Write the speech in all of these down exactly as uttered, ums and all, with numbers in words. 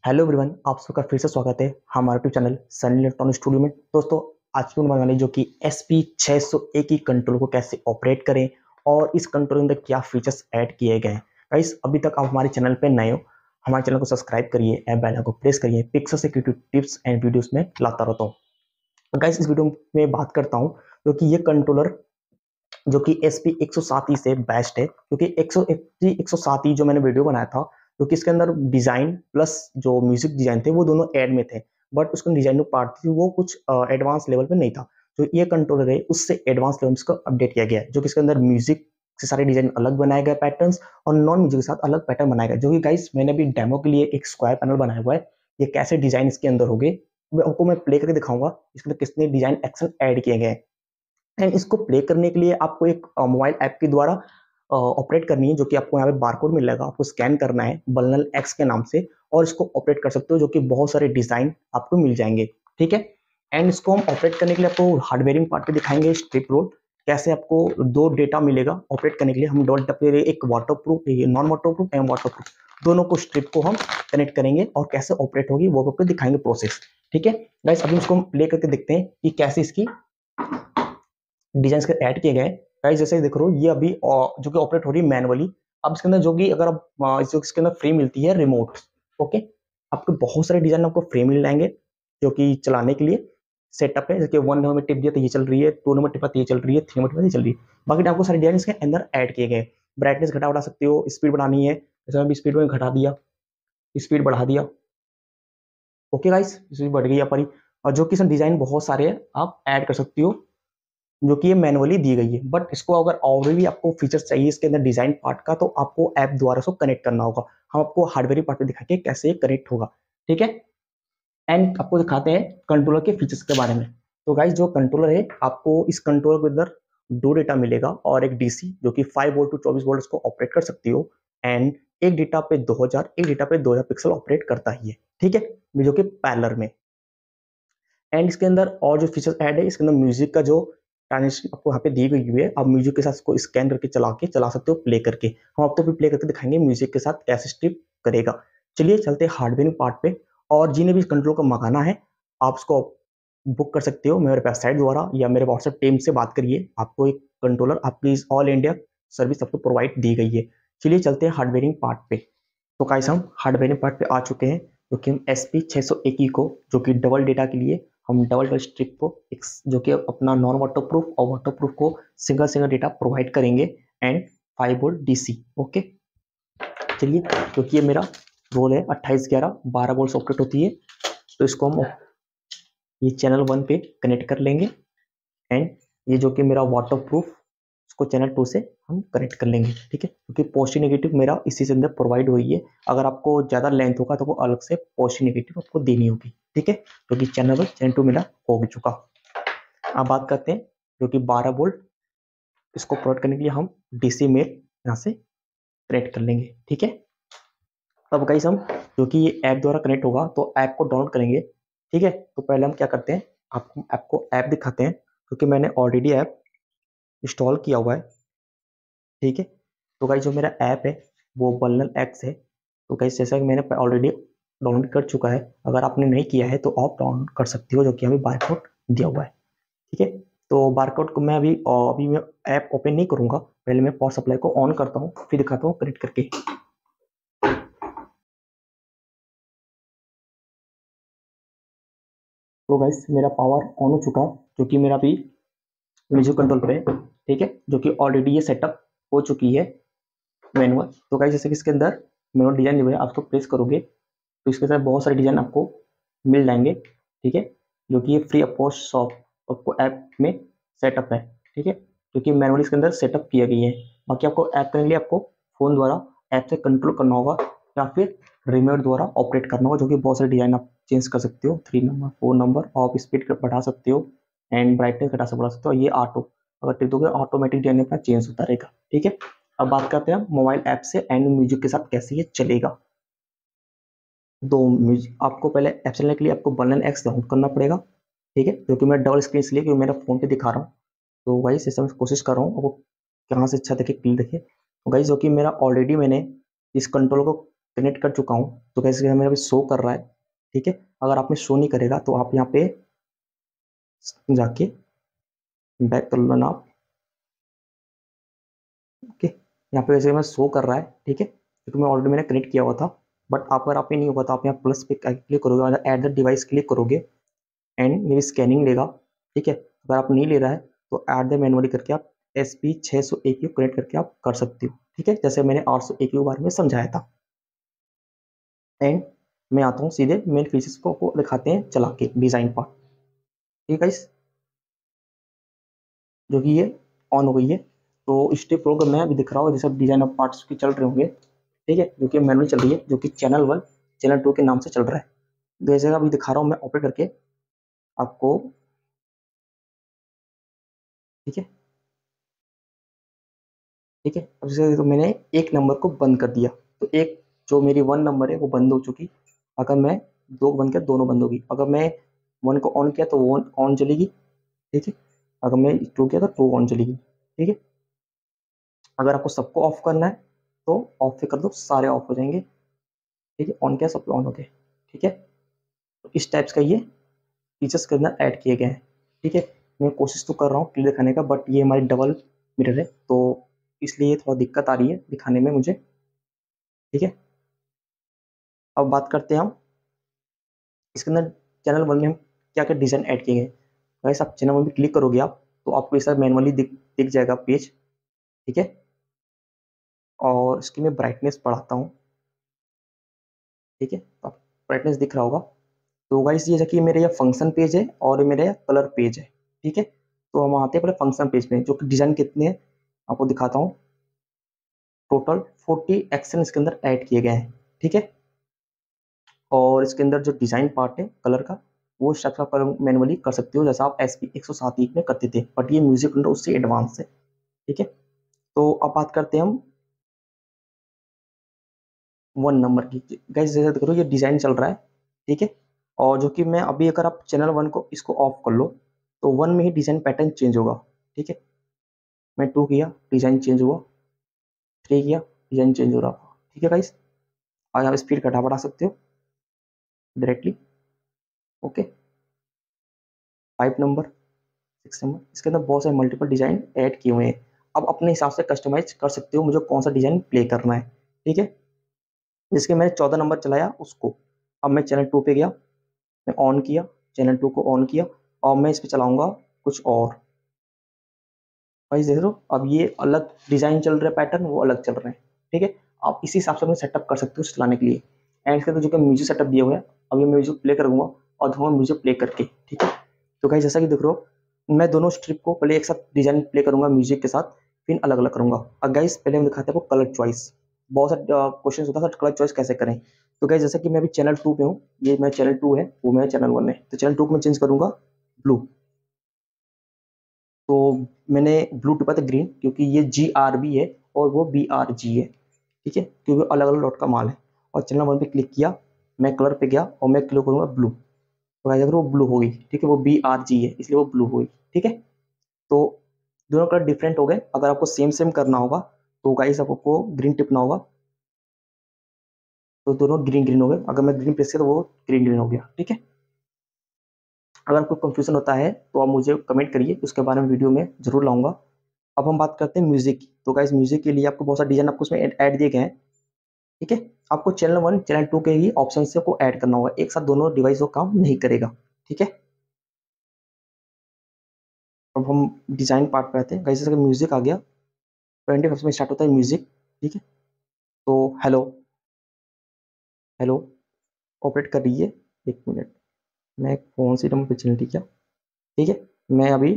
Hello everyone, आप सबका फिर से स्वागत है हमारे YouTube channel Sunny electronic studio में। दोस्तों, आज की बनाने वाली जो कि एस पी छः सौ एक की कंट्रोल को कैसे ऑपरेट करें और इस कंट्रोल के अंदर क्या फीचर्स ऐड किए गए हैं। गाइस, अभी तक आप हमारे चैनल पे नए हो, हमारे चैनल को सब्सक्राइब करिए, बेल आइकन को प्रेस करिए। Pixel security tips and videos में लाता रहता हूँ। गाइस, इस वीडियो में बात करता हूँ क्योंकि ये कंट्रोलर जो कि एस पी एक सौ सात से बेस्ट है, क्योंकि एक सौ एक सौ सात जो मैंने वीडियो बनाया था, क्योंकि इसके अंदर डिजाइन प्लस जो म्यूजिक डिजाइन थे वो दोनों ऐड में थे, बट उसका डिजाइन जो पार्ट थी वो कुछ एडवांस लेवल पे नहीं था। जो ये कंट्रोलर है उससे एडवांस लेवल में इसको अपडेट किया गया है, जो कि इसके अंदर म्यूजिक से सारे डिजाइन अलग बनाए गए पैटर्न्स और नॉन म्यूजिक के साथ अलग पैटर्न बनाए गए। जो कि गाइस मैंने अभी डेमो के लिए एक स्क्वायर पैनल बनाया हुआ है, ये कैसे डिजाइन इसके अंदर हो गए आपको मैं प्ले करके दिखाऊंगा इसके अंदर कितने डिजाइन एक्शन ऐड किए गए हैं। एंड इसको प्ले करने के लिए आपको एक मोबाइल ऐप के द्वारा ऑपरेट करनी है, जो कि आपको यहाँ पे बारकोड मिलेगा, आपको स्कैन करना है बलनल एक्स के नाम से और इसको ऑपरेट कर सकते हो, जो कि बहुत सारे डिजाइन आपको मिल जाएंगे। ठीक है। एंड इसको हम ऑपरेट करने के लिए आपको हार्डवेयरिंग पार्ट पे दिखाएंगे स्ट्रिप रोड, कैसे आपको दो डेटा मिलेगा ऑपरेट करने के लिए। हम डॉट एक waterproof, non waterproof and waterproof दोनों को स्ट्रिप को हम कनेक्ट करेंगे और कैसे ऑपरेट होगी वो आपको दिखाएंगे प्रोसेस। ठीक है गाइस, अभी इसको हम प्ले करके देखते हैं कि कैसे इसकी डिजाइन के ऐड किए गए। गाइस, जैसे देख रहे हो ये अभी जो कि ऑपरेट हो रही है मैनुअली। अब इसके अंदर जो कि अगर आप जो इसके अंदर फ्री मिलती है रिमोट, ओके, आपको बहुत सारे डिजाइन आपको फ्री मिल जाएंगे जो कि चलाने के लिए सेटअप है। जैसे वन नंबर में टिप दिया तो ये चल रही है, टू नंबर टिपा तो ये चल रही है, थ्री नंबर टिपा ये चल रही है। बाकी आपको सारे डिजाइन इसके अंदर ऐड किए गए। ब्राइटनेस घटा बढ़ा सकते हो, स्पीड बढ़ानी है जैसे अभी स्पीड में घटा दिया, स्पीड बढ़ा दिया। ओके गाइस, स्पीड बढ़ गई यहाँ पर। और जो कि इसमें डिजाइन बहुत सारे हैं आप ऐड कर सकते हो, जो कि ये मैनुअली दी गई है। बट इसको अगर और भी आपको फीचर्स चाहिए इसके अंदर डिजाइन पार्ट का, तो आपको ऐप द्वारा इसको कनेक्ट करना होगा। हम आपको हार्डवेयर पार्ट पे दिखा के कैसे ये कनेक्ट होगा। ठीक है। एंड आपको दिखाते हैं कंट्रोलर के फीचर्स के बारे में। तो गाइस, जो कंट्रोलर है, आपको इस कंट्रोलर के अंदर दो डेटा मिलेगा और एक डीसी, जो कि फाइव वोल्ट टू चौबीस वोल्ट इसको ऑपरेट कर सकती हो। एंड एक डेटा पे दो हजार, एक डेटा पे दो हजार पिक्सल ऑपरेट करता ही है। ठीक है, जो कि पैरेलल में। एंड इसके अंदर और जो फीचर्स ऐड है, इसके अंदर म्यूजिक का जो ट्रांजेक्शन आपको यहाँ पे दी गई हुई है, आप म्यूजिक के साथ इसको स्कैन करके चला के चला सकते हो, प्ले करके। हम आपको भी प्ले करके दिखाएंगे म्यूजिक के साथ कैसे स्ट्रिप करेगा। चलिए चलते हैं हार्डवेयर पार्ट पे। और जिन्हें भी इस कंट्रोल को मंगाना है, आप उसको बुक कर सकते हो मेरे वेबसाइट द्वारा या मेरे व्हाट्सएप टीम से बात करिए। आपको एक कंट्रोलर आपकी ऑल इंडिया सर्विस आपको प्रोवाइड दी गई है। चलिए चलते हैं हार्डवेयरिंग पार्ट पे। तो गाइस, हम हार्डवेयरिंग पार्ट पे आ चुके हैं, क्योंकि हम एस पी छः सौ एक को, जो कि डबल डेटा के लिए हम डबल डबल स्ट्रिप को एक, जो कि अपना नॉन वाटर प्रूफ और वाटर प्रूफ को सिंगल सिंगल डेटा प्रोवाइड करेंगे। And five volt DC. Okay, चलिए, क्योंकि ये मेरा रोल है अट्ठाईस ग्यारह बारह वोल्ट ऑपरेट होती है, तो इसको हम ये चैनल वन पे कनेक्ट कर लेंगे। एंड ये जो कि मेरा वाटर प्रूफ, इसको चैनल टू से हम कनेक्ट कर लेंगे। ठीक है, क्योंकि पॉजिटिव नेगेटिव मेरा इसी से अंदर प्रोवाइड हुई है। अगर आपको ज़्यादा लेंथ होगा तो वो अलग से पॉजिटिव नेगेटिव आपको देनी होगी। ठीक है, क्योंकि चैनल वन चैनल टू मेरा हो चुका। अब बात करते हैं जो कि बारह वोल्ट, इसको प्रोवाइड करने के लिए हम डीसी में यहाँ से कनेक्ट कर लेंगे। ठीक है, अब गाइस, हम जो कि ये ऐप द्वारा कनेक्ट होगा तो ऐप को डाउनलोड करेंगे। ठीक है, तो पहले हम क्या करते हैं, आपको ऐप को ऐप दिखाते हैं, क्योंकि मैंने ऑलरेडी ऐप इंस्टॉल किया हुआ है। ठीक है, तो गाइस, जो मेरा ऐप है वो बलनल एक्स है। तो गाइस, जैसा कि मैंने ऑलरेडी डाउनलोड कर चुका है, अगर आपने नहीं किया है तो आप डाउनलोड कर सकते हो, जो कि हमें बारकोड दिया हुआ है। ठीक है, तो बारकोड को मैं अभी अभी मैं ऐप ओपन नहीं करूंगा, पहले मैं पावर सप्लाई को ऑन करता हूँ, फिर दिखाता हूँ कनेक्ट करके। तो गाइस, मेरा पावर ऑन हो चुका, जो कि मेरा अभी म्यूजिक कंट्रोल पे है। ठीक है, जो कि ऑलरेडी ये सेटअप हो चुकी है मैनुअल। तो गाइस, जैसे कि इसके अंदर मैनुअल डिजाइन जो है आप इसको प्रेस करोगे तो इसके साथ बहुत सारे डिजाइन आपको मिल जाएंगे। ठीक है, जो कि ये फ्री ऑफ कॉस्ट शॉप आपको ऐप में सेटअप है। ठीक है, जो कि मैनुअली इसके अंदर सेटअप किया गई है। बाकी आपको ऐप करने के लिए आपको फोन द्वारा ऐप से कंट्रोल करना होगा या फिर रिमोट द्वारा ऑपरेट करना होगा, जो कि बहुत सारे डिजाइन आप चेंज कर सकते हो, थ्री नंबर फोर नंबर, और स्पीड बढ़ा सकते हो एंड ब्राइटनेस घटा से बढ़ा सकते हो। ये ऑटो अगर टिप दोगे ऑटोमेटिक डिजाइन अपना चेंज होता रहेगा। ठीक है, अब बात करते हैं मोबाइल ऐप से एंड म्यूजिक के साथ कैसे ये चलेगा। दो म्यूजिक आपको पहले ऐप चलने के लिए आपको बलनल एक्स डाउनलोड करना पड़ेगा। ठीक है, जो कि मैं डबल स्क्रीन इसलिए क्योंकि मेरा फोन पे दिखा रहा हूँ, तो वही सिस्टम कोशिश कर रहा हूँ आपको कहाँ से अच्छा देखे क्लियर देखे। तो गाइस, जो कि मेरा ऑलरेडी मैंने इस कंट्रोल को कनेक्ट कर चुका हूँ। तो कैसे हमें अभी शो कर रहा है, ठीक है। अगर आप में शो नहीं करेगा तो आप यहाँ पे जाके बैक कर लो ना आप, ओके। यहाँ पे वैसे मैं शो कर रहा है, ठीक है, क्योंकि मैं ऑलरेडी मैंने कनेक्ट किया हुआ था। बट आप अगर आप पे नहीं होगा तो आप यहाँ प्लस पे क्लिक करोगे और ऐड द डिवाइस क्लिक करोगे एंड ये स्कैनिंग लेगा, ठीक है। अगर आप नहीं ले रहा है तो ऐड द मैनुअली करके आप एस पी छः सौ ए क्यू कनेक्ट करके आप कर सकते हो, ठीक है, जैसे मैंने आठ सौ ए क्यू के बारे में समझाया था। एंड मैं आता हूँ सीधे मेन फीचर्स को, को दिखाते हैं चला के डिज़ाइन पार्ट, ठीक है इस जो कि ये ऑन हो गई है। तो स्टेप प्रोग्राम में अभी दिख रहा होगा जैसे डिजाइन ऑफ पार्ट्स की चल रहे होंगे, ठीक है, जो कि मैनुअल चल रही है, जो कि चैनल वन चैनल टू के नाम से चल रहा है। जैसे अभी दिखा रहा हूँ मैं ऑपरेट करके आपको, ठीक है, ठीक है। अब जैसे तो मैंने एक नंबर को बंद कर दिया, तो एक जो मेरी वन नंबर है वो बंद हो चुकी। अगर मैं दो बंद किया दोनों बंद होगी। अगर मैं वन को ऑन किया तो वन ऑन चलेगी, ठीक है। अगर मैं टू किया तो टू ऑन चलेगी, ठीक है। अगर आपको सबको ऑफ करना है तो ऑफ पे कर दो, सारे ऑफ हो जाएंगे, ठीक है। ऑन किया सब ऑन हो गए, ठीक है। तो इस टाइप्स का ये फीचर्स के अंदर ऐड किए गए हैं, ठीक है। मैं कोशिश तो कर रहा हूँ क्लियर दिखाने का, बट ये हमारी डबल मिरर है तो इसलिए थोड़ा दिक्कत आ रही है दिखाने में मुझे, ठीक है। अब बात करते हैं हम इसके अंदर चैनल वन में हम क्या क्या डिज़ाइन ऐड किए गए। वैसे आप चैनल वन में क्लिक करोगे आप तो आपको ऐसा मैनुअली दिख दिख जाएगा पेज, ठीक है। और इसकी मैं ब्राइटनेस बढ़ाता हूँ, ठीक है, तो आप ब्राइटनेस दिख रहा होगा। तो गाइस ये कि मेरे ये फंक्शन पेज है और मेरे कलर पेज है, ठीक है। तो हम आते हैं पहले फंक्शन पेज में, जो कि डिज़ाइन कितने हैं आपको दिखाता हूँ। टोटल फोर्टी एक्शन इसके अंदर ऐड किए गए हैं, ठीक है। और इसके अंदर जो डिज़ाइन पार्ट है कलर का वो स्ट्रक्चर पर मैनुअली कर सकते हो, जैसा आप एस पी एक सौ सात एक में करते थे, बट ये म्यूजिक अंदर उससे एडवांस है, ठीक है। तो अब बात करते हैं हम वन नंबर की। गाइस जैसे करो ये डिज़ाइन चल रहा है, ठीक है। और जो कि मैं अभी अगर आप चैनल वन को इसको ऑफ कर लो तो वन में ही डिज़ाइन पैटर्न चेंज होगा, ठीक है। मैं टू किया डिज़ाइन चेंज हुआ, थ्री किया डिज़ाइन चेंज हो रहा, ठीक है गाइस। और आप स्पीड घटा बढ़ा सकते हो directly, okay. Five number, six number, इसके अंदर बहुत सारे मल्टीपल डिज़ाइन ऐड किए हुए हैं। अब अपने हिसाब से कस्टमाइज कर सकते हो मुझे कौन सा डिज़ाइन प्ले करना है, ठीक है। जिसके मैंने चौदह नंबर चलाया उसको, अब मैं चैनल टू पे गया, मैं ऑन किया चैनल टू को ऑन किया और मैं इस पर चलाऊंगा कुछ और। भाई देख लो अब ये अलग डिज़ाइन चल रहा है, पैटर्न वो अलग चल रहे हैं, ठीक है। आप इसी हिसाब से अपने सेटअप कर सकते हो चलाने के लिए। एंड इसके अंदर जो कि म्यूजिक सेटअप दिया हुआ है, अब ये म्यूजिक प्ले करूंगा और धुआं म्यूजिक प्ले करके, ठीक है। तो भाई जैसा कि देख रहे हो मैं दोनों स्ट्रिप को पहले एक साथ डिजाइन प्ले करूंगा म्यूजिक के साथ, फिर अलग अलग करूंगा। अब गाइस पहले हम दिखाते हैं आपको कलर चॉइस। बहुत सारे क्वेश्चन होता है कलर चॉइस कैसे करें। तो गाइस जैसा कि मैं अभी चैनल टू पे हूँ, ये मेरा चैनल टू है वो मेरा चैनल वन है, तो चैनल टू को मैं चेंज करूंगा ब्लू। तो मैंने ब्लू टिपा था ग्रीन, क्योंकि ये जी आर बी है और वो बी आर जी है, ठीक है, क्योंकि अलग अलग लॉट का माल है। और चैनल वन पे क्लिक किया, मैं कलर पे गया और मैं क्लिक करूंगा ब्लू, तो गाइस अगर वो ब्लू होगी, ठीक है, वो बी आर जी है इसलिए वो ब्लू होगी, ठीक है। तो दोनों कलर डिफरेंट हो गए। अगर आपको सेम सेम करना होगा तो गाइस आपको ग्रीन टिपना होगा, तो दोनों ग्रीन ग्रीन हो गए। अगर मैं ग्रीन प्रेस किया तो वो ग्रीन ग्रीन हो गया, ठीक है। अगर आपको कंफ्यूजन होता है तो आप मुझे कमेंट करिए, उसके बारे में वीडियो में जरूर लाऊंगा। अब हम बात करते हैं म्यूजिक की। तो गाइस म्यूजिक के लिए आपको बहुत सारे डिजाइन आपको उसमें ऐड दिए गए हैं, ठीक है। आपको चैनल वन चैनल टू के ही ऑप्शन से को ऐड करना होगा, एक साथ दोनों डिवाइस को काम नहीं करेगा, ठीक है। अब हम डिजाइन पार्ट पे आते हैं। गाइस जैसे म्यूजिक आ गया, ट्वेंटी फर्स्ट में स्टार्ट होता है म्यूजिक, ठीक है। तो हेलो हेलो ऑपरेट कर रही है, एक मिनट, मैं फोन से नंबर पे चैनल, ठीक है, ठीक है। मैं अभी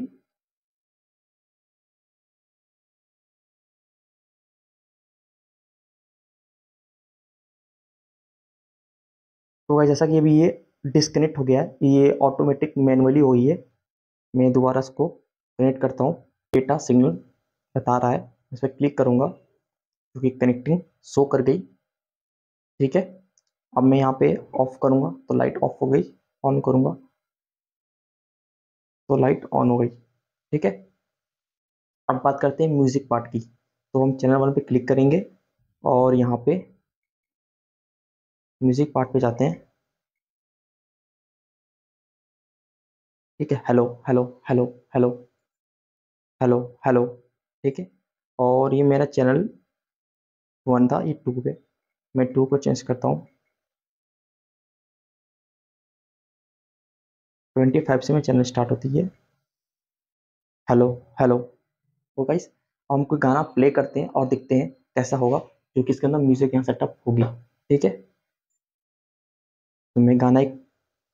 तो गाइस जैसा कि अभी ये डिस्कनेक्ट हो गया है, ये ऑटोमेटिक मैनुअली हुई है। मैं दोबारा इसको कनेक्ट करता हूँ, डेटा सिग्नल बता रहा है, इस पर क्लिक करूँगा क्योंकि कनेक्टिंग शो कर गई, ठीक है। अब मैं यहाँ पे ऑफ करूँगा तो लाइट ऑफ हो गई, ऑन करूँगा तो लाइट ऑन हो गई, ठीक है। अब बात करते हैं म्यूजिक पार्ट की। तो हम चैनल वन पे क्लिक करेंगे और यहाँ पे म्यूजिक पार्ट पे जाते हैं। ठीक है, hello hello hello hello hello hello. ठीक है, और ये मेरा चैनल वन था, ये टू पे, मैं टू को चेंज करता हूँ। ट्वेंटी फाइव से मेरा चैनल स्टार्ट होती है। Hello hello. तो गाइस हम कोई गाना प्ले करते हैं और देखते हैं कैसा होगा, क्योंकि इसके अंदर म्यूजिक यहाँ सेटअप होगी। ठीक है, तो मैं गाना एक,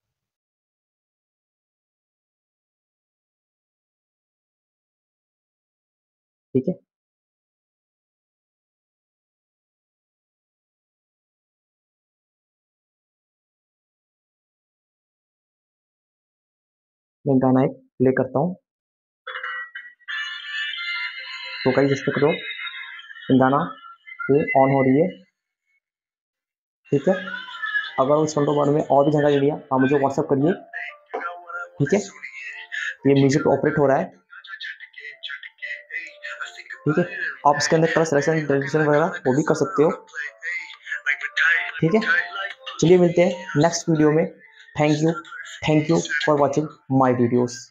ठीक है, मैं गाना एक प्ले करता हूँ। तो गाइस इस पे करो, गाना ये ऑन हो रही है। ठीक है, अगर उस कंट्रोल बार में और भी जानकारी लेनी है आप मुझे व्हाट्सअप करिए। ठीक है, ये म्यूजिक ऑपरेट हो रहा है। ठीक है, आप इसके अंदर कलर सिलेक्शन डायरेक्शन वगैरह वो भी कर सकते हो। ठीक है, चलिए मिलते हैं नेक्स्ट वीडियो में। Thank you, thank you for watching my videos.